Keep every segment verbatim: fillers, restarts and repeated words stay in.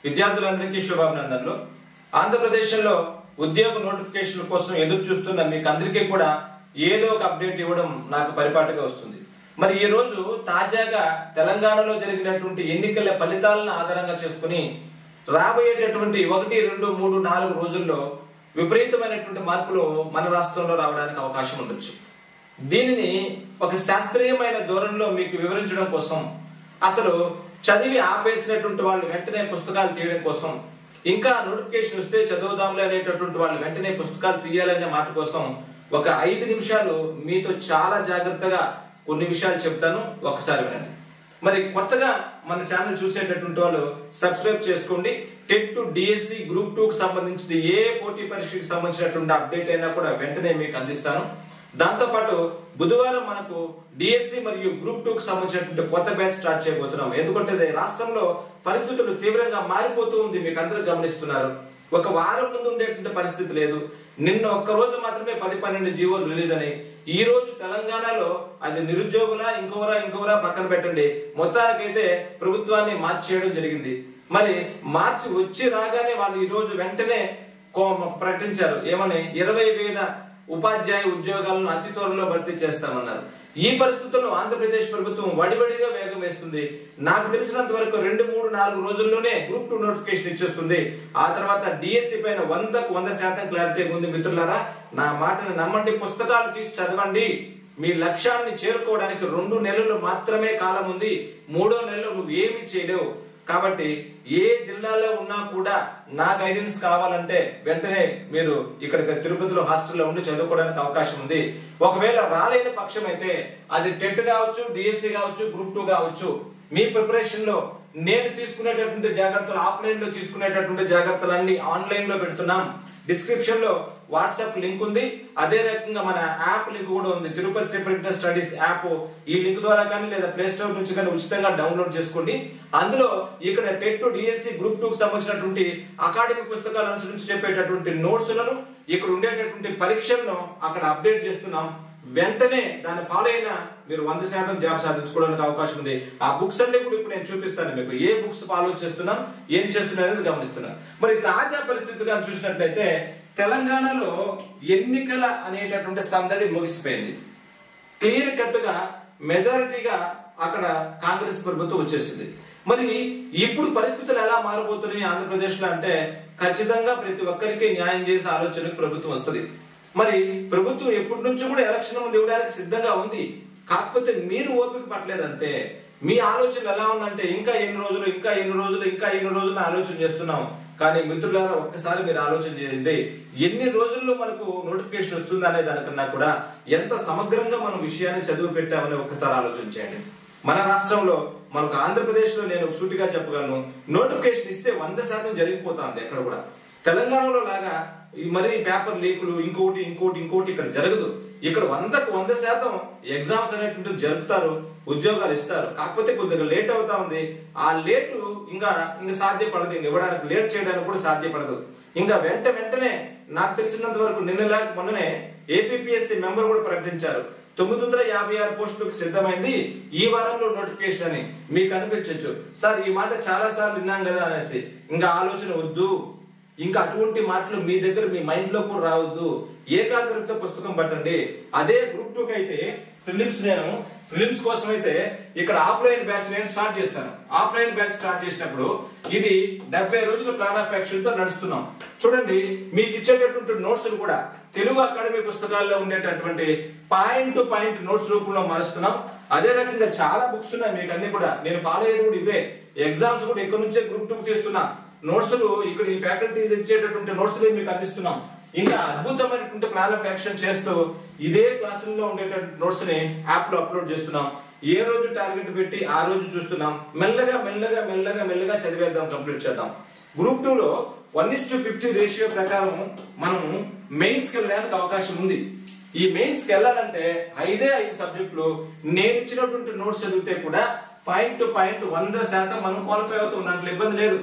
విద్యార్థులందరికీ శుభాభినందనలు. ఆంధ్రప్రదేశ్లో ఉద్యోగ నోటిఫికేషన్ కోసం ఎదురు చూస్తున్న మీకు అందరికీ కూడా ఏదో ఒక అప్డేట్ ఇవ్వడం నాకు పరిపాటిగా వస్తుంది. మరి ఈ రోజు తాజాగా తెలంగాణలో జరిగినటువంటి ఎన్నికల ఫలితాలను ఆధారంగా చేసుకుని రాబోయేటటువంటి ఒకటి రెండు మూడు నాలుగు రోజుల్లో విపరీతమైనటువంటి మార్పులు మన రాష్ట్రంలో రావడానికి అవకాశం ఉండొచ్చు. దీనిని ఒక శాస్త్రీయమైన ధోరణిలో మీకు వివరించడం కోసం, అసలు చదివి ఆపేసినటువంటి వాళ్ళు వెంటనే పుస్తకాలు తీయడం కోసం, ఇంకా నోటిఫికేషన్ వస్తే చదువుదాంలే అనేటటువంటి వాళ్ళు వెంటనే పుస్తకాలు తీయాలనే మాట కోసం ఒక ఐదు నిమిషాలు మీతో చాలా జాగ్రత్తగా కొన్ని విషయాలు చెప్తాను, ఒకసారి వినండి. మరి కొత్తగా మన ఛానల్ చూసేటటువంటి వాళ్ళు సబ్స్క్రైబ్ చేసుకోండి. TET to DSC group two కి సంబంధించి ఏ పోటీ పరీక్షకి సంబంధించినటువంటి అప్డేట్ అయినా కూడా వెంటనే మీకు అందిస్తాను. దాంతో పాటు బుధవారం మనకు డిఎస్సి మరియు గ్రూప్ టూ కి సంబంధించినటువంటి కొత్త బ్యాచ్ స్టార్ట్ చేయబోతున్నాం. ఎందుకంటే రాష్ట్రంలో పరిస్థితులు తీవ్రంగా మారిపోతూ ఉంది, మీకు అందరూ గమనిస్తున్నారు. ఒక వారం ముందు ఉండేటువంటి పరిస్థితి లేదు. నిన్న ఒక్క రోజు మాత్రమే పది పన్నెండు జీవోలు రిలీజ్ అని, ఈ రోజు తెలంగాణలో అది నిరుద్యోగుల ఇంకోరా ఇంకోరా పక్కన పెట్టండి, మొత్తానికైతే ప్రభుత్వాన్ని మార్చేయడం జరిగింది. మరి మార్చి వచ్చి రాగానే వాళ్ళు ఈ రోజు వెంటనే ప్రకటించారు ఏమని, ఇరవై వేల ఉపాధ్యాయ ఉద్యోగాలను అతి త్వరలో భర్తీ చేస్తామన్నారు. ఈ పరిస్థితుల్లో ఆంధ్రప్రదేశ్ ప్రభుత్వం వడివడిగా వేగం వేస్తుంది. నాకు తెలిసినంత వరకు రెండు మూడు నాలుగు రోజుల్లోనే గ్రూప్ టూ నోటిఫికేషన్ ఇచ్చేస్తుంది. ఆ తర్వాత డిఎస్సి పైన వందకు వంద శాతం క్లారిటీ ఉంది. మిత్రులారా, నా మాటను నమ్మండి, పుస్తకాలు తీసి చదవండి. మీ లక్ష్యాన్ని చేరుకోవడానికి రెండు నెలలు మాత్రమే కాలం ఉంది. మూడో నెలలో నువ్వు ఏమి చేయలేవు. కాబట్టి ఏ జిల్లాలో ఉన్నా కూడా నా గైడెన్స్ కావాలంటే వెంటనే మీరు ఇక్కడ తిరుపతిలో హాస్టల్లో ఉండి చదువుకోవడానికి అవకాశం ఉంది. ఒకవేళ రాలేని పక్షం అయితే అది టెట్ కావచ్చు, డిఎస్సి కావచ్చు, గ్రూప్ టూ కావచ్చు, మీ ప్రిపరేషన్ లో నేను తీసుకునేటటువంటి జాగ్రత్తలు, ఆఫ్లైన్ లో తీసుకునేటటువంటి జాగ్రత్తలన్నీ ఆన్లైన్ లో పెడుతున్నాం. డిస్క్రిప్షన్ లో వాట్సాప్ లింక్ ఉంది, అదే రకంగా మన యాప్ లింక్ కూడా ఉంది, తిరుపతి శ్రీ స్టడీస్ యాప్. ఈ లింక్ ద్వారా కానీ లేదా ప్లే స్టోర్ నుంచి కానీ ఉచితంగా డౌన్లోడ్ చేసుకోండి. అందులో ఇక్కడ టెట్ డిఎస్సి గ్రూప్ టూ కి సంబంధించినటువంటి అకాడమిక్ పుస్తకాల అనుసరించి చెప్పేటటువంటి నోట్స్లను, ఇక్కడ ఉండేటటువంటి పరీక్షలను అక్కడ అప్డేట్ చేస్తున్నాం. వెంటనే దాన్ని ఫాలో అయినా మీరు వంద శాతం జాబ్ సాధించుకోవడానికి అవకాశం ఉంది. ఆ బుక్స్ అన్ని కూడా ఇప్పుడు నేను చూపిస్తాను మీకు, ఏ బుక్స్ ఫాలో చేస్తున్నాం, ఏం చేస్తున్నాం అనేది గమనిస్తున్నాం. మరి తాజా పరిస్థితిగా చూసినట్లయితే తెలంగాణలో ఎన్నికల అనేటటువంటి సందడి ముగిసిపోయింది. క్లియర్ కట్ గా మెజారిటీగా అక్కడ కాంగ్రెస్ ప్రభుత్వం వచ్చేసింది. మరి ఇప్పుడు పరిస్థితులు ఎలా మారబోతున్నాయి ఆంధ్రప్రదేశ్ లో అంటే, ఖచ్చితంగా ప్రతి ఒక్కరికి న్యాయం చేసే ఆలోచనకు ప్రభుత్వం వస్తుంది. మరి ప్రభుత్వం ఎప్పటి నుంచో కూడా ఎలక్షన్ ముందు ఇవ్వడానికి సిద్ధంగా ఉంది. కాకపోతే మీరు ఓపిక పట్టలేదంటే, మీ ఆలోచన ఎలా ఉందంటే ఇంకా ఎన్ని రోజులు ఇంకా ఎన్ని రోజులు ఇంకా ఎన్ని రోజులు ఆలోచన చేస్తున్నాం. కానీ మిత్రులారా, ఒక్కసారి మీరు ఆలోచన చేయండి, ఎన్ని రోజుల్లో మనకు నోటిఫికేషన్ వస్తుంది అనే దానికన్నా కూడా ఎంత సమగ్రంగా మనం విషయాన్ని చదువు పెట్టామని ఒక్కసారి ఆలోచన చేయండి. మన రాష్ట్రంలో, మనకు ఆంధ్రప్రదేశ్ లో నేను సూటిగా చెప్పగలను, నోటిఫికేషన్ ఇస్తే వంద శాతం జరిగిపోతుంది. ఎక్కడ కూడా తెలంగాణలో లాగా మరి పేపర్ లీకులు ఇంకోటి ఇంకోటి ఇంకోటి ఇక్కడ జరగదు. ఇక్కడ వందకు వంద శాతం ఎగ్జామ్స్ అనేటువంటి జరుపుతారు, ఉద్యోగాలు ఇస్తారు. కాకపోతే కొద్దిగా లేట్ అవుతా ఉంది. ఆ లేటు ఇంకా ఇంకా సాధ్యపడదు, ఇవ్వడానికి లేట్ చేయడానికి కూడా సాధ్యపడదు. ఇంకా వెంట వెంటనే నాకు తెలిసినంత వరకు నిన్నలా మొన్ననే ఏపీపీఎస్సీ మెంబర్ కూడా ప్రకటించారు, తొమ్మిది వందల యాభై ఆరు పోస్టులకు సిద్ధమైంది, ఈ వారంలో నోటిఫికేషన్ అని. మీకు అనిపించవచ్చు, సార్ ఈ మాట చాలా సార్లు విన్నాం కదా అనేసి. ఇంకా ఆలోచన వద్దు, ఇంకా అటువంటి మాటలు మీ దగ్గర మీ మైండ్ లో కూడా రావద్దు. ఏకాగ్రత పుస్తకం పట్టండి. అదే గ్రూప్ టూ కి అయితే ప్రిలిమ్స్, నేను ప్రిలిమ్స్ కోసం అయితే ఇక్కడ ఆఫ్లైన్ బ్యాచ్ నేను స్టార్ట్ చేశాను. ఆఫ్లైన్ బ్యాచ్ స్టార్ట్ చేసినప్పుడు ఇది డెబ్బై రోజుల ప్లాన్ ఆఫ్ యాక్షన్ తో నడుస్తున్నాం. చూడండి, మీకు ఇచ్చేటటువంటి నోట్స్ కూడా తెలుగు అకాడమీ పుస్తకాల్లో ఉండేటటువంటి పాయింట్ టు పాయింట్ నోట్స్ రూపంలో మారుస్తున్నాం. అదే రకంగా చాలా బుక్స్ ఉన్నాయి మీకు అన్ని కూడా. నేను ఫాలో అయ్యేది కూడా ఇవే. ఎగ్జామ్స్ కూడా ఇక్కడ నుంచే గ్రూప్ టూ తీస్తున్నా. నోట్స్ ఇక్కడ ఈ ఫ్యాకల్టీ ఇచ్చేటటువంటి నోట్స్ మీకు అందిస్తున్నాం. ఇంకా అద్భుతమైనటువంటి ప్లాన్ ఆఫ్ యాక్షన్ చేస్తూ ఇదే క్లాసుల్లో ఉండేటటువంటి నోట్స్ ని యాప్ లో అప్లోడ్ చేస్తున్నాం. ఏ రోజు టార్గెట్ పెట్టి ఆ రోజు చూస్తున్నాం. మెల్లగా మెల్లగా మెల్లగా మెల్లగా చదివేద్దాం, కంప్లీట్ చేద్దాం. గ్రూప్ టూ లో one is to fifty ratio ప్రకారం మనం మెయిన్స్ కి వెళ్ళడానికి అవకాశం ఉంది. ఈ మెయిన్స్ కి వెళ్ళాలంటే ఐదే ఐదు సబ్జెక్టులు నేను ఇచ్చినటువంటి నోట్స్ చదివితే కూడా పాయింట్ టు పాయింట్ వంద శాతం మనం క్వాలిఫై అవుతాం. దాంట్లో ఇబ్బంది లేదు.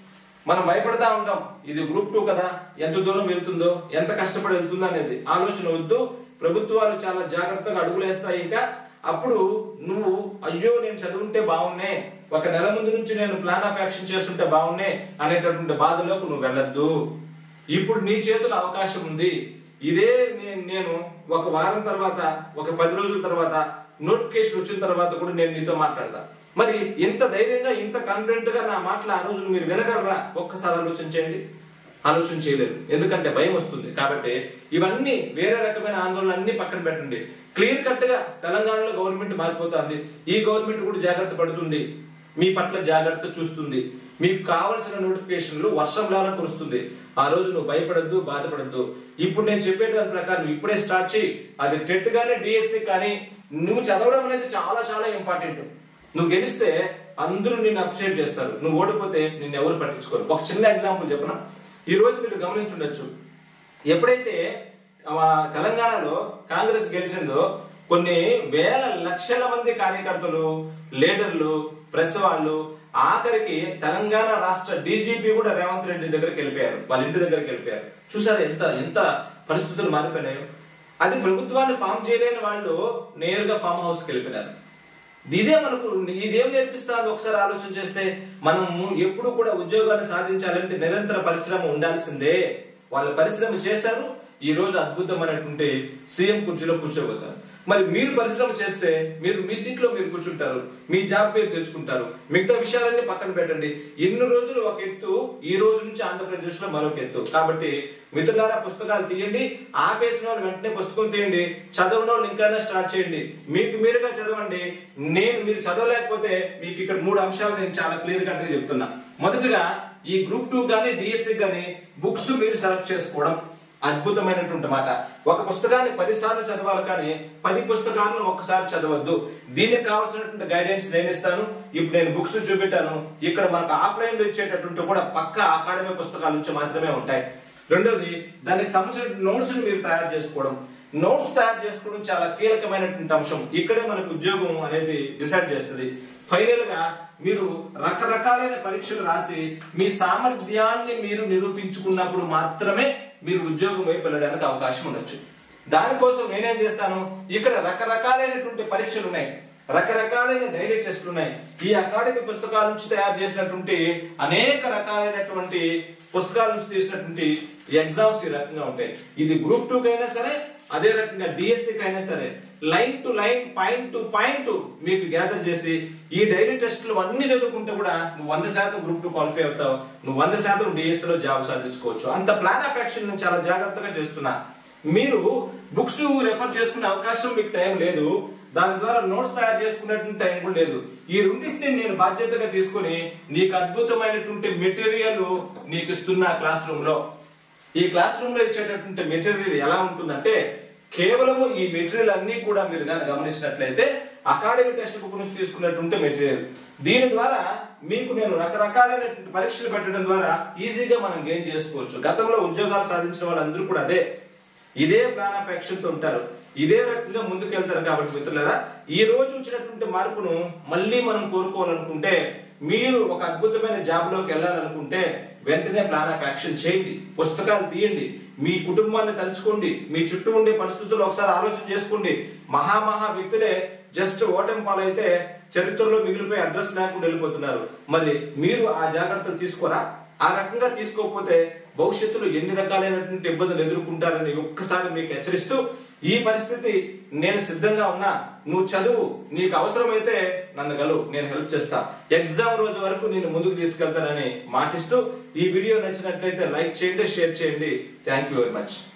మనం భయపడతా ఉంటాం, ఇది గ్రూప్ టూ కదా, ఎంత దూరం వెళ్తుందో, ఎంత కష్టపడి వెళ్తుందో అనేది ఆలోచన వద్దు. ప్రభుత్వాలు చాలా జాగ్రత్తగా అడుగులేస్తాయి. ఇంకా అప్పుడు నువ్వు అయ్యో నేను చదువుంటే బాగున్నే, ఒక నెల ముందు నుంచి నేను ప్లాన్ ఆఫ్ యాక్షన్ చేస్తుంటే బాగున్నే అనేటటువంటి బాధలోకి నువ్వు వెళ్ళొద్దు. ఇప్పుడు నీ చేతుల్లో అవకాశం ఉంది. ఇదే నేను ఒక వారం తర్వాత, ఒక పది రోజుల తర్వాత నోటిఫికేషన్ వచ్చిన తర్వాత కూడా నేను నీతో మాట్లాడతా. మరి ఇంత ధైర్యంగా, ఇంత కాన్ఫిడెంట్ గా నా మాటలు ఆ రోజు మీరు వినగలరా? ఒక్కసారి ఆలోచించండి. ఆలోచన చేయలేరు, ఎందుకంటే భయం వస్తుంది. కాబట్టి ఇవన్నీ వేరే రకమైన ఆందోళన అన్ని పక్కన పెట్టండి. క్లియర్ కట్ గా తెలంగాణలో గవర్నమెంట్ మారిపోతుంది. ఈ గవర్నమెంట్ కూడా జాగ్రత్త పడుతుంది, మీ పట్ల జాగ్రత్త చూస్తుంది. మీకు కావలసిన నోటిఫికేషన్లు వర్షంలాగా కురుస్తుంది. ఆ రోజు నువ్వు భయపడద్దు, బాధపడద్దు. ఇప్పుడు నేను చెప్పే దాని ప్రకారం ఇప్పుడే స్టార్ట్ చేయి. అది టెట్ గానీ డిఎస్సి కానీ నువ్వు చదవడం అనేది చాలా చాలా ఇంపార్టెంట్. నువ్వు గెలిస్తే అందరూ నిన్ను అప్రిషియేట్ చేస్తారు, నువ్వు ఓడిపోతే నిన్ను ఎవరు పట్టించుకోరు. ఒక చిన్న ఎగ్జాంపుల్ చెప్పనా? ఈ రోజు మీరు గమనించుండొచ్చు, ఎప్పుడైతే తెలంగాణలో కాంగ్రెస్ గెలిచిందో కొన్ని వేల లక్షల మంది కార్యకర్తలు, లీడర్లు, ప్రెస్ వాళ్ళు, ఆఖరికి తెలంగాణ రాష్ట్ర డీజీపీ కూడా రేవంత్ రెడ్డి దగ్గరికి వెళ్ళిపోయారు, వాళ్ళ ఇంటి దగ్గరికి వెళ్ళిపోయారు. చూసారా ఎంత ఎంత పరిస్థితులు మారిపోయినాయో? అది ప్రభుత్వాన్ని ఫామ్ చేయలేని వాళ్ళు నేరుగా ఫామ్ హౌస్కి వెళ్ళిపోయినారు. ఇదే మనకు ఇదేం నేర్పిస్తాను ఒకసారి ఆలోచన చేస్తే, మనం ఎప్పుడు కూడా ఉద్యోగాన్ని సాధించాలంటే నిరంతర పరిశ్రమ ఉండాల్సిందే. వాళ్ళు పరిశ్రమ చేశారు, ఈ రోజు అద్భుతమైనటువంటి సీఎం కుర్చీలో కూర్చోబోతారు. మరి మీరు పరిశ్రమ చేస్తే మీరు మీ సీట్లో మీరు కూర్చుంటారు, మీ జాబ్ పేరు తెచ్చుకుంటారు. మిగతా విషయాలన్నీ పక్కన పెట్టండి. ఇన్ని రోజులు ఒక ఎత్తు, ఈ రోజు నుంచి ఆంధ్రప్రదేశ్ లో మరొక ఎత్తు. కాబట్టి మిత్రులారా, పుస్తకాలు తీయండి. ఆపేసిన వాళ్ళు వెంటనే పుస్తకం తీయండి. చదవని వాళ్ళు ఇంకైనా స్టార్ట్ చేయండి. మీకు మీరుగా చదవండి. నేను మీరు చదవలేకపోతే మీకు ఇక్కడ మూడు అంశాలు నేను చాలా క్లియర్ కట్ గా చెప్తున్నా. మొదటిగా ఈ గ్రూప్ టూ గానీ డిఎస్సి గానీ బుక్స్ మీరు సెలెక్ట్ చేసుకోవడం అద్భుతమైనటువంటి మాట. ఒక పుస్తకాన్ని పది సార్లు చదవాలి, కానీ పది పుస్తకాలను ఒక్కసారి చదవద్దు. దీనికి కావాల్సినటువంటి గైడెన్స్ నేను ఇస్తాను. ఇప్పుడు నేను బుక్స్ చూపెట్టాను. ఇక్కడ మనకు ఆఫ్లైన్ లో ఇచ్చేటటువంటి కూడా పక్క అకాడమీ పుస్తకాల నుంచి మాత్రమే ఉంటాయి. రెండోది, దానికి సంబంధించిన నోట్స్ మీరు తయారు చేసుకోవడం. నోట్స్ తయారు చేసుకోవడం చాలా కీలకమైనటువంటి అంశం. ఇక్కడే మనకు ఉద్యోగం అనేది డిసైడ్ చేస్తుంది. ఫైనల్ గా మీరు రకరకాలైన పరీక్షలు రాసి మీ సామర్థ్యాన్ని మీరు నిరూపించుకున్నప్పుడు మాత్రమే మీరు ఉద్యోగం వైపు వెళ్ళడానికి అవకాశం ఉండొచ్చు. దానికోసం నేనేం చేస్తాను, ఇక్కడ రకరకాలైనటువంటి పరీక్షలు ఉన్నాయి, రకరకాలైన డైలీ టెస్టులు ఉన్నాయి. ఈ అకాడమీ పుస్తకాల నుంచి తయారు చేసినటువంటి అనేక రకాలైనటువంటి పుస్తకాల నుంచి తీసినటువంటి ఎగ్జామ్స్ ఈ రకంగా ఉంటాయి. ఇది గ్రూప్ టూ కైనా సరే, అదే రకంగా డిఎస్సికి అయినా సరే, line to line, point to point మీకు గ్యాదర్ చేసి ఈ డైలీ టెస్టులు అన్ని చదువుకుంటే కూడా నువ్వు వంద శాతం గ్రూప్ టూ క్వాలిఫై అవుతావు, నువ్వు వంద శాతం డిఎస్సి లో జాబ్ సాధించుకోవచ్చు. అంత ప్లాన్ ఆఫ్ యాక్షన్ నేను చాలా జాగ్రత్తగా చేస్తున్నా. మీరు బుక్స్ రెఫర్ చేసుకునే అవకాశం మీకు టైం లేదు, దాని ద్వారా నోట్స్ తయారు చేసుకునేటువంటి టైం కూడా లేదు. ఈ రెండింటిని నేను బాధ్యతగా తీసుకుని నీకు అద్భుతమైనటువంటి మెటీరియల్ నీకు ఇస్తున్నా క్లాస్ రూమ్ లో. ఈ క్లాస్ రూమ్ లో ఇచ్చేటటువంటి మెటీరియల్ ఎలా ఉంటుందంటే, కేవలము ఈ మెటీరియల్ అన్ని కూడా మీరు కానీ గమనించినట్లయితే అకాడమిక్ టెక్స్ట్ బుక్ నుంచి తీసుకున్నటువంటి మెటీరియల్. దీని ద్వారా మీకు నేను రకరకాలైనటువంటి పరీక్షలు పెట్టడం ద్వారా ఈజీగా మనం గెయిన్ చేసుకోవచ్చు. గతంలో ఉద్యోగాలు సాధించిన వాళ్ళందరూ కూడా అదే ఇదే ప్లాన్ ఆఫ్ యాక్షన్ తో ఉంటారు, ఇదే రకంగా ముందుకెళ్తారు. కాబట్టి మిత్రులారా, ఈ రోజు వచ్చినటువంటి మార్పును మళ్ళీ మనం కోరుకోవాలనుకుంటే, మీరు ఒక అద్భుతమైన జాబ్ లోకి వెళ్ళాలనుకుంటే వెంటనే ప్లాన్ ఆఫ్ యాక్షన్ చేయండి, పుస్తకాలు తీయండి, మీ కుటుంబాన్ని తలుచుకోండి, మీ చుట్టూ ఉండే పరిస్థితుల్లో ఒకసారి ఆలోచన చేసుకోండి. మహామహా వ్యక్తులే జస్ట్ ఓటమి పాలైతే చరిత్రలో మిగిలిపోయి అడ్రస్ లేకుండా వెళ్ళిపోతున్నారు. మరి మీరు ఆ జాగ్రత్తలు తీసుకోరా? ఆ రకంగా తీసుకోకపోతే భవిష్యత్తులో ఎన్ని రకాలైనటువంటి ఇబ్బందులు ఎదుర్కొంటారని ఒక్కసారి మీకు హెచ్చరిస్తూ, ఈ పరిస్థితి నేను సిద్ధంగా ఉన్నా, నువ్వు చదువు, నీకు అవసరమైతే నన్ను గలువు, నేను హెల్ప్ చేస్తా, ఎగ్జామ్ రోజు వరకు నేను ముందుకు తీసుకెళ్తానని మాటిస్తూ, ఈ వీడియో నచ్చినట్లయితే లైక్ చేయండి, షేర్ చేయండి. Thank you very much.